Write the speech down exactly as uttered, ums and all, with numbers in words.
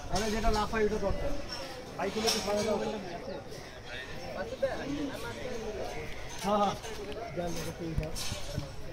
আরে যেটা লাফাই ওটা দরকার বাইকগুলো তো সারা দাও হ্যাঁ হ্যাঁ